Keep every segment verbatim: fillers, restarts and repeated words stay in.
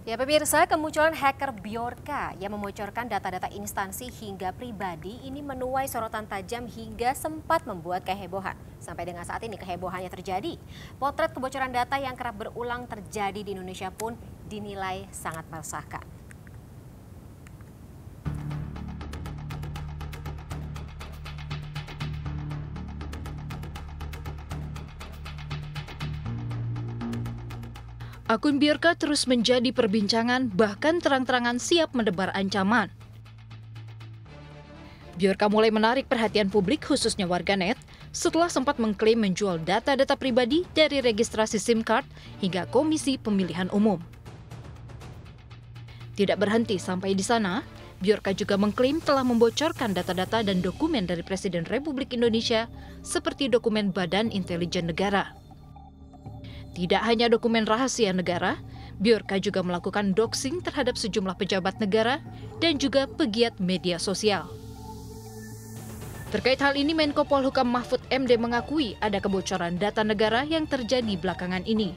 Ya pemirsa, kemunculan hacker Bjorka yang membocorkan data-data instansi hingga pribadi ini menuai sorotan tajam hingga sempat membuat kehebohan. Sampai dengan saat ini kehebohannya terjadi. Potret kebocoran data yang kerap berulang terjadi di Indonesia pun dinilai sangat meresahkan. Akun Bjorka terus menjadi perbincangan, bahkan terang-terangan siap menebar ancaman. Bjorka mulai menarik perhatian publik khususnya warganet setelah sempat mengklaim menjual data-data pribadi dari registrasi SIM card hingga Komisi Pemilihan Umum. Tidak berhenti sampai di sana, Bjorka juga mengklaim telah membocorkan data-data dan dokumen dari Presiden Republik Indonesia seperti dokumen Badan Intelijen Negara. Tidak hanya dokumen rahasia negara, Bjorka juga melakukan doxing terhadap sejumlah pejabat negara dan juga pegiat media sosial. Terkait hal ini, Menko Polhukam Mahfud M D mengakui ada kebocoran data negara yang terjadi belakangan ini.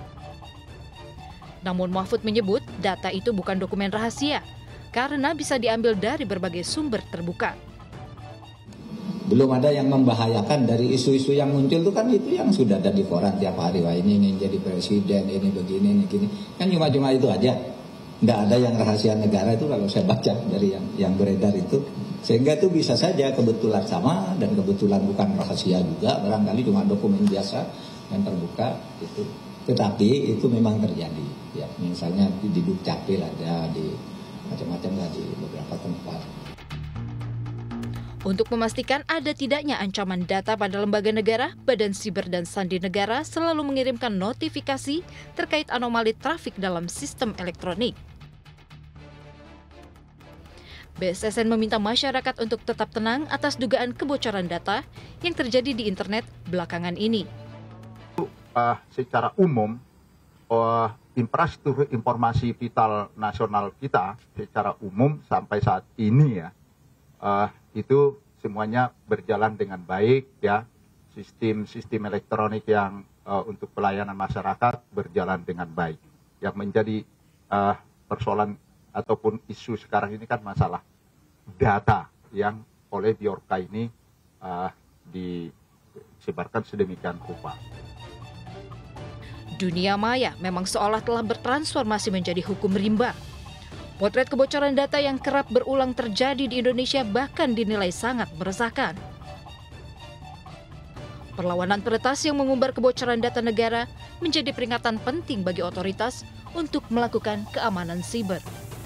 Namun Mahfud menyebut data itu bukan dokumen rahasia karena bisa diambil dari berbagai sumber terbuka. Belum ada yang membahayakan dari isu-isu yang muncul itu kan itu yang sudah ada di koran tiap hari. Wah ini ingin jadi presiden, ini begini, ini gini. Kan cuma-cuma itu aja. Nggak ada yang rahasia negara itu kalau saya baca dari yang yang beredar itu. Sehingga itu bisa saja kebetulan sama dan kebetulan bukan rahasia juga. Barangkali cuma dokumen biasa yang terbuka itu. Tetapi itu memang terjadi. Ya, misalnya di Dukcapil ada, di macam-macam lah di beberapa tempat. Untuk memastikan ada tidaknya ancaman data pada lembaga negara, Badan Siber dan Sandi Negara selalu mengirimkan notifikasi terkait anomali trafik dalam sistem elektronik. B S S N meminta masyarakat untuk tetap tenang atas dugaan kebocoran data yang terjadi di internet belakangan ini. Uh, secara umum, uh, infrastruktur informasi vital nasional kita secara umum sampai saat ini ya, uh, itu semuanya berjalan dengan baik ya. Sistem-sistem elektronik yang uh, untuk pelayanan masyarakat berjalan dengan baik. Yang menjadi uh, persoalan ataupun isu sekarang ini kan masalah data yang oleh Bjorka ini uh, disebarkan sedemikian rupa. Dunia maya memang seolah telah bertransformasi menjadi hukum rimba. Potret kebocoran data yang kerap berulang terjadi di Indonesia bahkan dinilai sangat meresahkan. Perlawanan peretas yang mengumbar kebocoran data negara menjadi peringatan penting bagi otoritas untuk melakukan keamanan siber.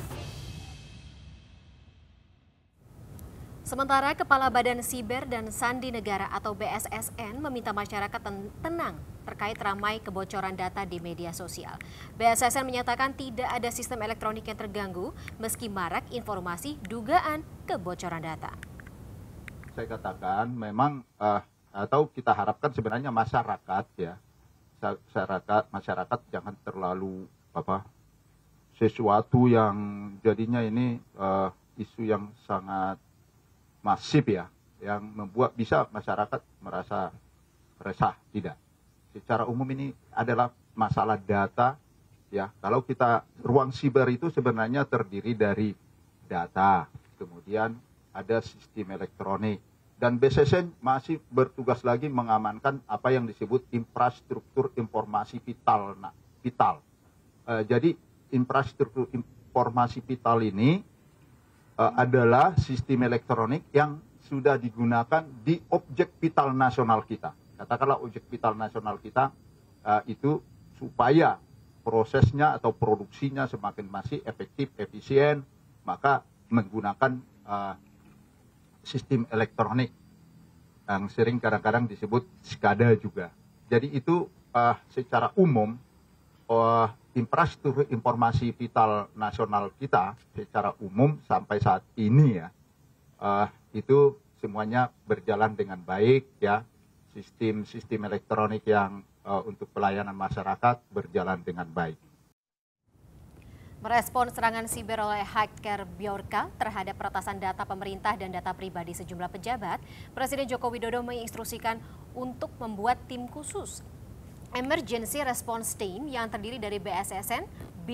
Sementara Kepala Badan Siber dan Sandi Negara atau B S S N meminta masyarakat tenang terkait ramai kebocoran data di media sosial. B S S N menyatakan tidak ada sistem elektronik yang terganggu meski marak informasi dugaan kebocoran data. Saya katakan memang uh, atau kita harapkan sebenarnya masyarakat ya, masyarakat masyarakat jangan terlalu apa sesuatu yang jadinya ini uh, isu yang sangat masif ya, yang membuat bisa masyarakat merasa resah. Tidak. Secara umum ini adalah masalah data ya. Kalau kita ruang siber itu sebenarnya terdiri dari data, kemudian ada sistem elektronik, dan B S S N masih bertugas lagi mengamankan apa yang disebut infrastruktur informasi vital. Nah, vital. Uh, jadi infrastruktur informasi vital ini uh, adalah sistem elektronik yang sudah digunakan di objek vital nasional kita. Katakanlah objek vital nasional kita uh, itu supaya prosesnya atau produksinya semakin masih efektif, efisien, maka menggunakan uh, sistem elektronik yang sering kadang-kadang disebut SCADA juga. Jadi itu uh, secara umum uh, infrastruktur informasi vital nasional kita secara umum sampai saat ini ya, uh, itu semuanya berjalan dengan baik ya. Sistem-sistem elektronik yang uh, untuk pelayanan masyarakat berjalan dengan baik. Merespon serangan siber oleh hacker Bjorka terhadap peretasan data pemerintah dan data pribadi sejumlah pejabat, Presiden Joko Widodo menginstruksikan untuk membuat tim khusus Emergency Response Team yang terdiri dari B S S N, B I N,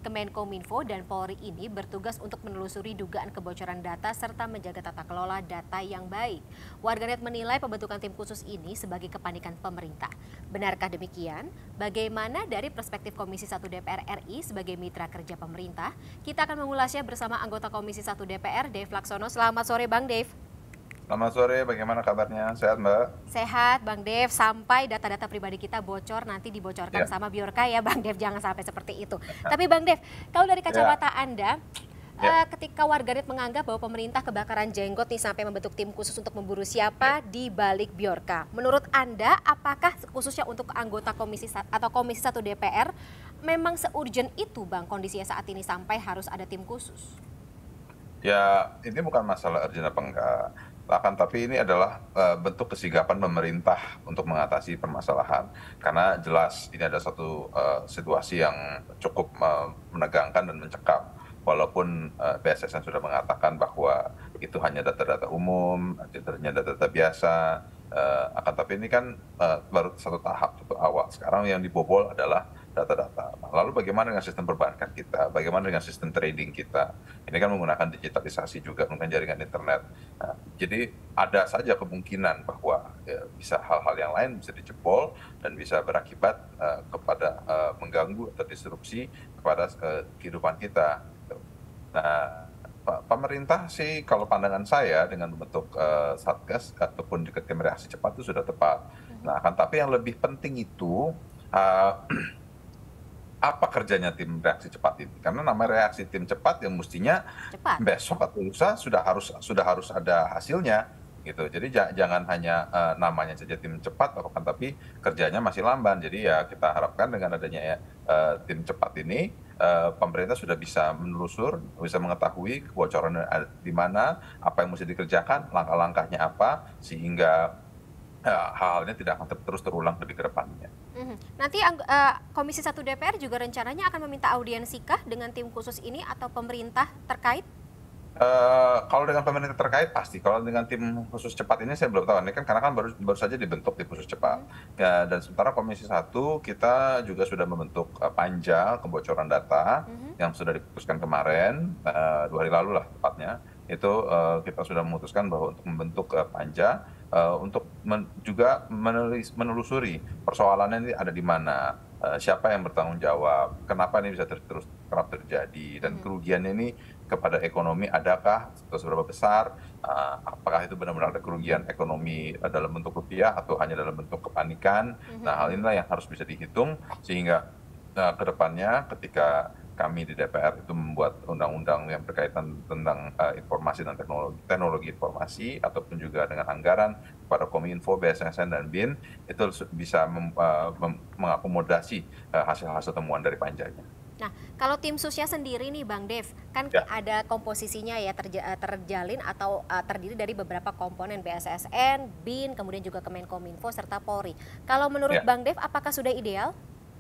Kemenkominfo dan Polri ini bertugas untuk menelusuri dugaan kebocoran data serta menjaga tata kelola data yang baik. Warganet menilai pembentukan tim khusus ini sebagai kepanikan pemerintah. Benarkah demikian? Bagaimana dari perspektif Komisi satu D P R R I sebagai mitra kerja pemerintah? Kita akan mengulasnya bersama anggota Komisi satu D P R, Dave Laksono. Selamat sore Bang Dave. Selamat sore, bagaimana kabarnya? Sehat, Mbak? Sehat, Bang Dev. Sampai data-data pribadi kita bocor, nanti dibocorkan ya. sama Bjorka ya, Bang Dev. Jangan sampai seperti itu. Tapi Bang Dev, kalau dari kacamata ya. Anda, ya. uh, ketika warganet menganggap bahwa pemerintah kebakaran jenggot nih sampai membentuk tim khusus untuk memburu siapa ya. di balik Bjorka. Menurut Anda, apakah khususnya untuk anggota komisi atau Komisi satu D P R memang se-urgent itu, Bang, kondisinya saat ini sampai harus ada tim khusus? Ya, ini bukan masalah urgent apa enggak. Akan tapi ini adalah uh, bentuk kesigapan pemerintah untuk mengatasi permasalahan, karena jelas ini ada satu uh, situasi yang cukup uh, menegangkan dan mencekam. Walaupun uh, B S S N sudah mengatakan bahwa itu hanya data-data umum, hanya data-data biasa, uh, akan tapi ini kan uh, baru satu tahap, satu awal. Sekarang yang dibobol adalah data-data. Lalu bagaimana dengan sistem perbankan kita? Bagaimana dengan sistem trading kita? Ini kan menggunakan digitalisasi juga, menggunakan jaringan internet. Nah, jadi ada saja kemungkinan bahwa ya, bisa hal-hal yang lain bisa dijebol dan bisa berakibat uh, kepada uh, mengganggu atau disrupsi kepada uh, kehidupan kita. Nah, pemerintah sih kalau pandangan saya dengan membentuk uh, satgas ataupun juga tim reaksi cepat itu sudah tepat. Nah, akan tapi yang lebih penting itu uh, apa kerjanya tim reaksi cepat ini? Karena nama reaksi tim cepat yang mestinya cepat. Besok atau lusa sudah harus sudah harus ada hasilnya gitu. Jadi jangan hanya uh, namanya saja tim cepat, akan tapi kerjanya masih lamban. Jadi ya kita harapkan dengan adanya ya, uh, tim cepat ini uh, pemerintah sudah bisa menelusur, bisa mengetahui kebocoran di mana, apa yang mesti dikerjakan, langkah-langkahnya apa, sehingga ya, hal-halnya tidak akan terus terulang lebih ke depannya. Mm-hmm. Nanti uh, Komisi satu D P R juga rencananya akan meminta audiensi kah dengan tim khusus ini atau pemerintah terkait? Uh, kalau dengan pemerintah terkait pasti. Kalau dengan tim khusus cepat ini saya belum tahu. Ini kan karena kan baru baru saja dibentuk tim khusus cepat. Mm-hmm. Ya, dan sementara Komisi satu kita juga sudah membentuk uh, panja kebocoran data mm-hmm. yang sudah diputuskan kemarin uh, dua hari lalu lah tepatnya. Itu uh, kita sudah memutuskan bahwa untuk membentuk uh, panja uh, untuk men juga menelis menelusuri persoalannya ini ada di mana, uh, siapa yang bertanggung jawab, kenapa ini bisa ter terus kerap terjadi, dan kerugiannya ini kepada ekonomi adakah, atau seberapa besar, uh, apakah itu benar-benar ada kerugian ekonomi uh, dalam bentuk rupiah atau hanya dalam bentuk kepanikan. Mm-hmm. Nah, hal inilah yang harus bisa dihitung sehingga uh, ke depannya ketika kami di D P R itu membuat undang-undang yang berkaitan tentang uh, informasi dan teknologi, teknologi informasi ataupun juga dengan anggaran kepada Kominfo, B S S N dan B I N itu bisa mem, uh, mem, mengakomodasi hasil-hasil uh, temuan dari panjanya. Nah, kalau tim susnya sendiri nih Bang Dev, kan ya. ada komposisinya ya terja, terjalin atau uh, terdiri dari beberapa komponen B S S N, B I N, kemudian juga Kemenkominfo serta Polri. Kalau menurut ya. Bang Dev, apakah sudah ideal?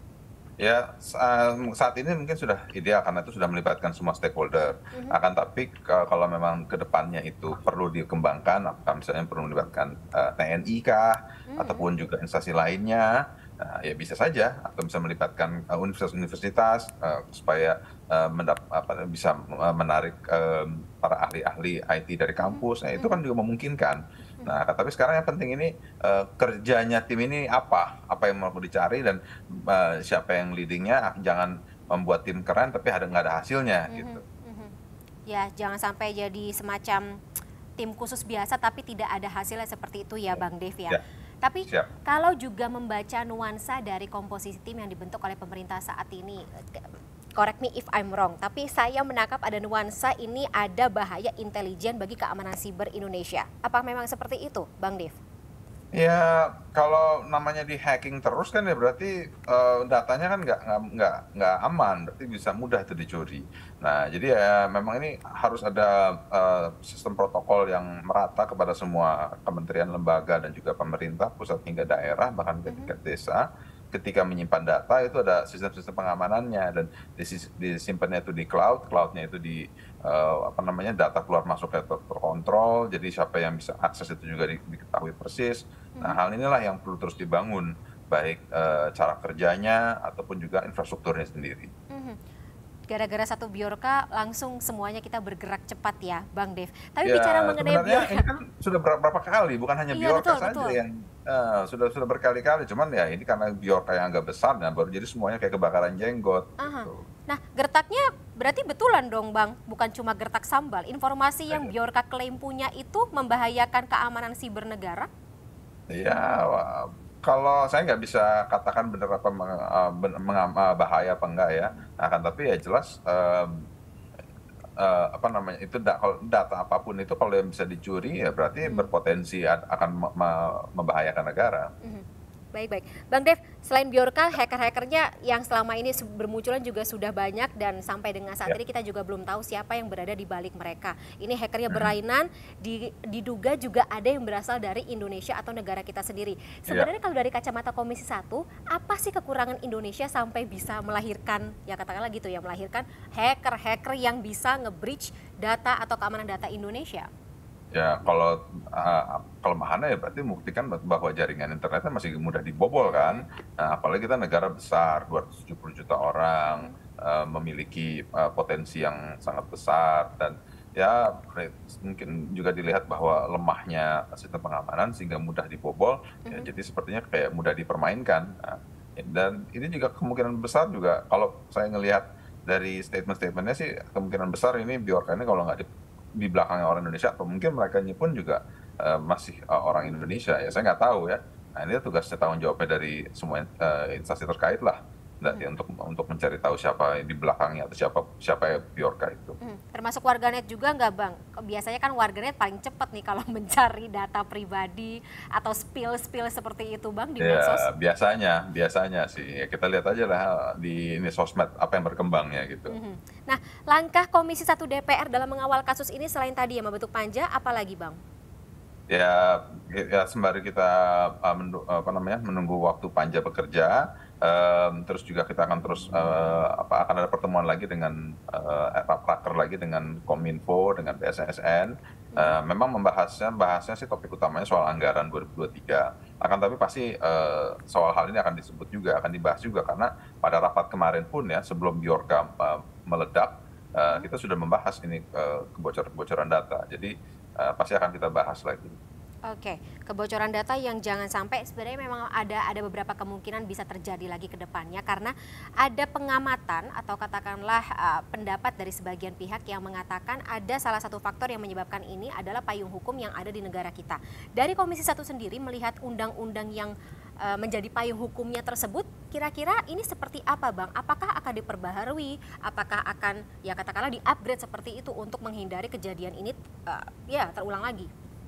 Ya, saat ini mungkin sudah ideal karena itu sudah melibatkan semua stakeholder. Mm-hmm. Akan tapi kalau memang ke depannya itu perlu dikembangkan, apakah misalnya perlu melibatkan uh, T N I kah, mm-hmm. ataupun juga instansi lainnya, nah, ya bisa saja, atau bisa melibatkan uh, universitas-universitas uh, supaya uh, mendap, apa, bisa uh, menarik uh, para ahli-ahli I T dari kampus. Nah, itu kan juga memungkinkan. Nah, tapi sekarang yang penting ini uh, kerjanya tim ini apa, apa yang mau dicari dan uh, siapa yang leadingnya. Jangan membuat tim keren tapi ada nggak ada hasilnya mm-hmm, gitu. Mm-hmm. Ya, jangan sampai jadi semacam tim khusus biasa tapi tidak ada hasilnya seperti itu ya, Bang Dev ya. ya. Tapi Siap. kalau juga membaca nuansa dari komposisi tim yang dibentuk oleh pemerintah saat ini, correct me if I'm wrong, tapi saya menangkap ada nuansa ini ada bahaya intelijen bagi keamanan siber Indonesia. Apa memang seperti itu, Bang Dev? Ya, kalau namanya di hacking terus kan ya berarti uh, datanya kan nggak nggak nggak aman, berarti bisa mudah itu dicuri. Nah, jadi ya memang ini harus ada uh, sistem protokol yang merata kepada semua kementerian, lembaga dan juga pemerintah pusat hingga daerah, bahkan ke tingkat desa. Ketika menyimpan data itu ada sistem-sistem pengamanannya dan disimpannya itu di cloud, cloudnya itu di uh, apa namanya data keluar masuknya ter terkontrol, jadi siapa yang bisa akses itu juga di diketahui persis. Nah, hmm. hal inilah yang perlu terus dibangun, baik uh, cara kerjanya ataupun juga infrastrukturnya sendiri. Hmm. gara-gara satu Biorka langsung semuanya kita bergerak cepat ya, Bang Dev. Tapi Ya, bicara mengenai sebenarnya Biorka, ini kan sudah berapa kali, bukan hanya iya Biorka betul saja betul. yang eh, sudah sudah berkali-kali. Cuman ya ini karena Biorka yang agak besar, nah baru jadi semuanya kayak kebakaran jenggot. Aha. Gitu. Nah, gertaknya berarti betulan dong, Bang. Bukan cuma gertak sambal. Informasi yang Biorka klaim punya itu membahayakan keamanan siber negara? Ya, wah, kalau saya nggak bisa katakan benar apa meng- eh, ben- mengam- eh, bahaya apa enggak ya. Akan tapi ya jelas eh, eh, apa namanya itu da- kalau data apapun itu kalau yang bisa dicuri ya berarti berpotensi ad- akan me- me- membahayakan negara. Mhm. Baik, baik. Bang Dev, selain Biorka, hacker-hackernya yang selama ini se- bermunculan juga sudah banyak dan sampai dengan saat Ya. ini kita juga belum tahu siapa yang berada di balik mereka. Ini hackernya berlainan, di- diduga juga ada yang berasal dari Indonesia atau negara kita sendiri. Sebenarnya kalau dari kacamata Komisi satu, apa sih kekurangan Indonesia sampai bisa melahirkan, ya katakanlah gitu ya, melahirkan hacker-hacker yang bisa nge-breach data atau keamanan data Indonesia? Ya, kalau uh, kelemahannya ya berarti membuktikan bahwa jaringan internetnya masih mudah dibobol kan. Nah, apalagi kita negara besar, dua ratus tujuh puluh juta orang, uh, memiliki uh, potensi yang sangat besar dan ya mungkin juga dilihat bahwa lemahnya sistem pengamanan sehingga mudah dibobol. Ya, jadi sepertinya kayak mudah dipermainkan. Nah, dan ini juga kemungkinan besar juga kalau saya ngelihat dari statement-statementnya sih kemungkinan besar ini Biorka ini kalau nggak di di belakangnya orang Indonesia atau mungkin mereka pun juga uh, masih uh, orang Indonesia ya saya nggak tahu ya. Nah ini tugasnya tanggung jawabnya dari semua uh, instansi terkait lah dari hmm. untuk untuk mencari tahu siapa di belakangnya atau siapa siapa ya Biorka itu. Hmm. Termasuk warganet juga nggak, Bang? Biasanya kan warganet paling cepat nih kalau mencari data pribadi atau spill-spill seperti itu, Bang, di Ya, medsos. biasanya biasanya sih ya, kita lihat aja lah di ini sosmed apa yang berkembangnya gitu. Hmm. Nah, langkah Komisi satu D P R dalam mengawal kasus ini selain tadi ya membentuk panja, apalagi, Bang? Ya, ya sembari kita uh, mendu- apa namanya menunggu waktu panja bekerja, um, terus juga kita akan terus uh, apa akan ada pertemuan lagi dengan uh, raker lagi dengan Kominfo dengan B S S N. Uh, memang membahasnya bahasnya sih topik utamanya soal anggaran dua ribu dua puluh tiga. Akan tapi pasti uh, soal hal ini akan disebut juga akan dibahas juga karena pada rapat kemarin pun ya sebelum Biorka uh, meledak uh, kita sudah membahas ini uh, kebocoran-kebocoran data. Jadi Uh, pasti akan kita bahas lagi. Oke, kebocoran data yang jangan sampai sebenarnya memang ada ada beberapa kemungkinan bisa terjadi lagi ke depannya karena ada pengamatan atau katakanlah uh, pendapat dari sebagian pihak yang mengatakan ada salah satu faktor yang menyebabkan ini adalah payung hukum yang ada di negara kita. Dari Komisi satu sendiri melihat undang-undang yang uh, menjadi payung hukumnya tersebut, kira-kira ini seperti apa, Bang? Apakah akan diperbaharui? Apakah akan ya katakanlah di-upgrade seperti itu untuk menghindari kejadian ini uh, ya terulang lagi?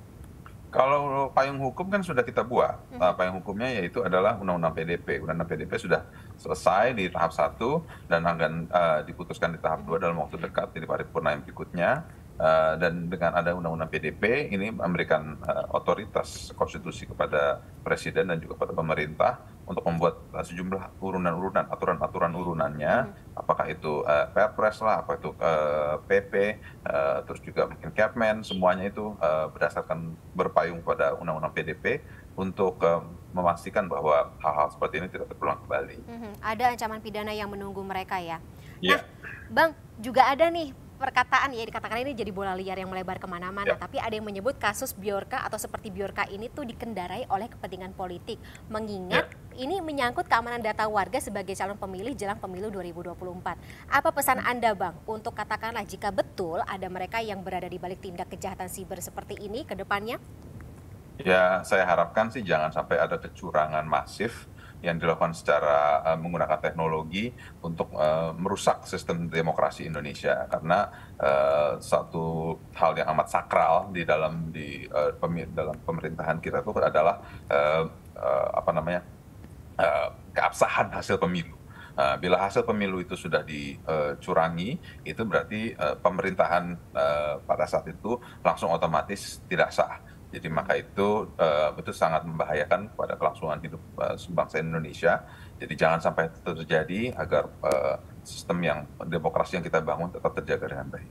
Kalau payung hukum kan sudah kita buat, uh, payung hukumnya yaitu adalah Undang-Undang P D P. Undang-Undang P D P sudah selesai di tahap satu dan akan uh, diputuskan di tahap dua dalam waktu dekat di paripurna yang berikutnya. Uh, dan dengan ada Undang-Undang P D P ini memberikan uh, otoritas konstitusi kepada Presiden dan juga kepada pemerintah untuk membuat uh, sejumlah urunan-urunan, aturan-aturan urunannya, hmm. apakah itu uh, Perpres lah, apa itu uh, P P, uh, terus juga mungkin Kepmen, semuanya itu uh, berdasarkan berpayung pada Undang-Undang P D P untuk uh, memastikan bahwa hal-hal seperti ini tidak terulang kembali. Hmm, ada ancaman pidana yang menunggu mereka ya. Yeah. Nah, Bang, juga ada nih perkataan ya dikatakan ini jadi bola liar yang melebar kemana-mana, yeah. Tapi ada yang menyebut kasus Biorka atau seperti Biorka ini tuh dikendarai oleh kepentingan politik, mengingat yeah. ini menyangkut keamanan data warga sebagai calon pemilih jelang pemilu dua ribu dua puluh empat. Apa pesan Anda, Bang, untuk katakanlah jika betul ada mereka yang berada di balik tindak kejahatan siber seperti ini ke depannya? Ya, saya harapkan sih jangan sampai ada kecurangan masif yang dilakukan secara uh, menggunakan teknologi untuk uh, merusak sistem demokrasi Indonesia karena uh, satu hal yang amat sakral di dalam di uh, pem- dalam pemerintahan kita itu adalah uh, uh, apa namanya uh, keabsahan hasil pemilu. Uh, bila hasil pemilu itu sudah dicurangi, uh, itu berarti uh, pemerintahan uh, pada saat itu langsung otomatis tidak sah. Jadi maka itu uh, itu sangat membahayakan pada kelangsungan hidup uh, bangsa Indonesia. Jadi jangan sampai terjadi agar uh, sistem yang demokrasi yang kita bangun tetap terjaga dengan baik.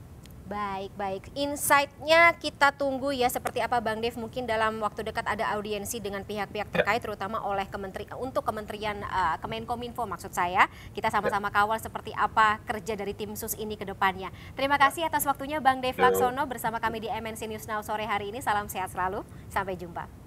Baik, baik. Insight-nya kita tunggu ya seperti apa Bang Dev. Mungkin dalam waktu dekat ada audiensi dengan pihak-pihak terkait, terutama oleh kementeri untuk Kementerian uh, Kemenkominfo maksud saya. Kita sama-sama kawal seperti apa kerja dari tim sus ini ke depannya. Terima kasih atas waktunya Bang Dev Laksono bersama kami di M N C News Now sore hari ini. Salam sehat selalu. Sampai jumpa.